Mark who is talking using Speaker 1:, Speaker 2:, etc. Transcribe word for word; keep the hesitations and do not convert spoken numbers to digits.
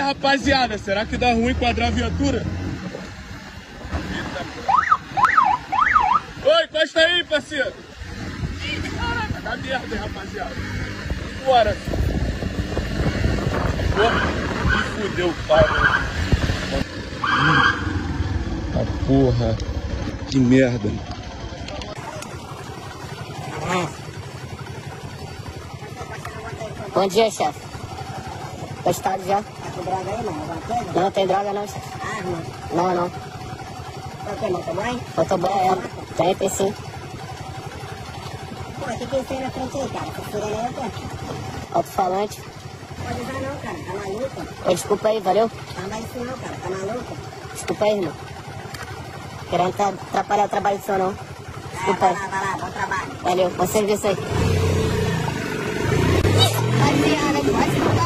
Speaker 1: rapaziada, será que dá ruim quadrar a viatura? Oi, encosta aí, parceiro. Caraca, dá merda, hein, rapaziada. Bora. Me fudeu, pai. Ah, porra. Que merda.
Speaker 2: Bom dia, chefe. Gostado já? Tá com droga aí, mano? Não, não tem droga não, chefe. Ah, não? Não, não. Tá o que, motoboy? Motoboy, é. Tem, tem sim. Pô, o que que é isso aí na frente aí, cara? Essa furando aí é o quê? Alto-falante. Pode usar não, cara. Tá maluco? Ô, desculpa aí, valeu? Não vai isso não, cara. Tá maluco? Desculpa aí, irmão. Querendo atrapalhar o trabalho do senhor, não. Desculpa aí. Vai lá, vai lá. Bom trabalho. Valeu. Bom serviço aí. Rapaziada,